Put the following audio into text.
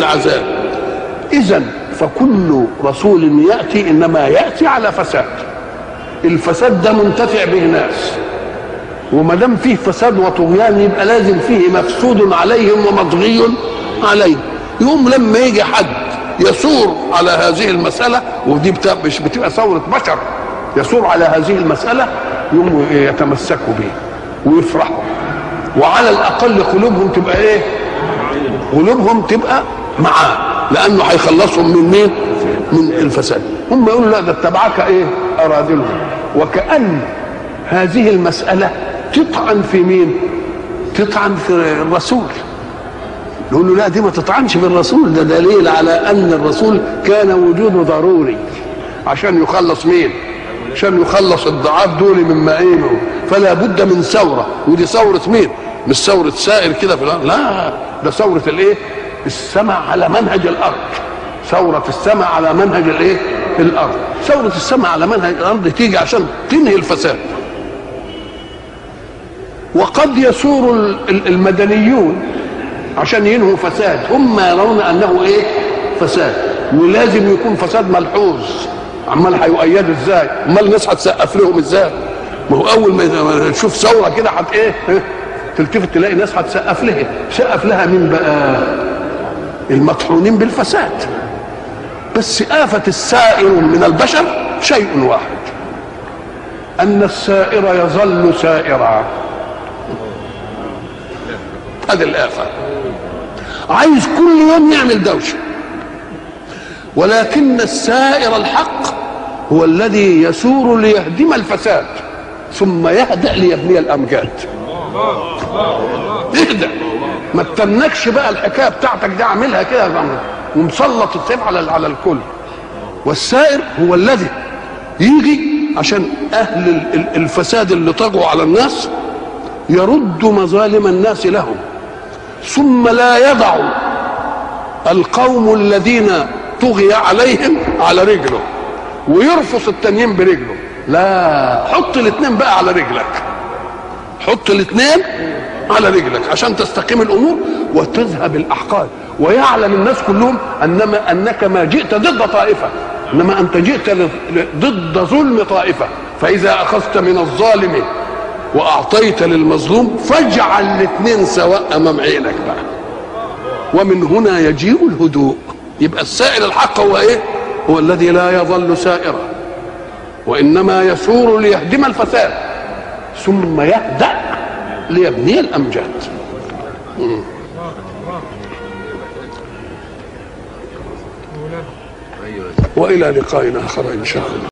العذاب. إذن فكل رسول يأتي إنما يأتي على فساد. الفساد ده منتفع به ناس، وما دام فيه فساد وطغيان يبقى لازم فيه مفسود عليهم ومطغي عليهم. يوم لما يجي حد يثور على هذه المسألة، ودي مش بتبقى ثورة بشر، يثور على هذه المسألة، يوم يتمسكوا به ويفرحوا، وعلى الأقل قلوبهم تبقى إيه؟ قلوبهم تبقى معاه، لأنه هيخلصهم من مين؟ من الفساد. هم يقولوا لا ده اتبعك إيه؟ أراذلهم. وكأن هذه المسألة تطعن في مين؟ تطعن في الرسول. يقول له لا دي ما تطعنش بالرسول، ده دليل على أن الرسول كان وجوده ضروري عشان يخلص مين؟ عشان يخلص الضعاف دول من معينه، فلا بد من ثورة. ودي ثورة مين؟ مش ثورة سائر كده في الأرض، لا ده ثورة الايه؟ السمع على منهج الأرض. ثورة السمع على منهج الايه؟ الأرض. ثورة السمع على منهج الأرض تيجي عشان تنهي الفساد. وقد يثور المدنيون عشان ينهوا فساد، هم يرون أنه ايه؟ فساد، ولازم يكون فساد ملحوظ. عمال هيؤيدوا ازاي؟ امال الناس هتسقف لهم ازاي؟ ما هو اول ما تشوف ثوره كده ايه؟ تلتفت تلاقي ناس هتسقف لها. سقف لها مين بقى؟ المطحونين بالفساد. بس آفة السائر من البشر شيء واحد، أن السائر يظل سائرا. هذه الآفة. عايز كل يوم يعمل دوشة، ولكن السائر الحق هو الذي يسور ليهدم الفساد ثم يهدأ ليبني الأمجاد. اهدأ، ما تتنكش بقى الحكايه بتاعتك دي، اعملها كده ومسلط السيف على الكل. والسائر هو الذي يجي عشان اهل الفساد اللي طغوا على الناس يرد مظالم الناس لهم، ثم لا يضع القوم الذين طغي عليهم على رجله ويرفص التانيين برجله. لا، حط الاثنين بقى على رجلك، حط الاثنين على رجلك عشان تستقيم الامور وتذهب الاحقاد، ويعلم الناس كلهم انك ما جئت ضد طائفه، انما انت جئت ضد ظلم طائفه. فاذا اخذت من الظالم واعطيت للمظلوم فاجعل الاثنين سواء امام عينك بقى. ومن هنا يجيء الهدوء. يبقى السائر الحق هو ايه؟ هو الذي لا يظل سائرا، وانما يسور ليهدم الفساد ثم يهدأ ليبني الأمجاد. وإلى لقاء آخر إن شاء الله.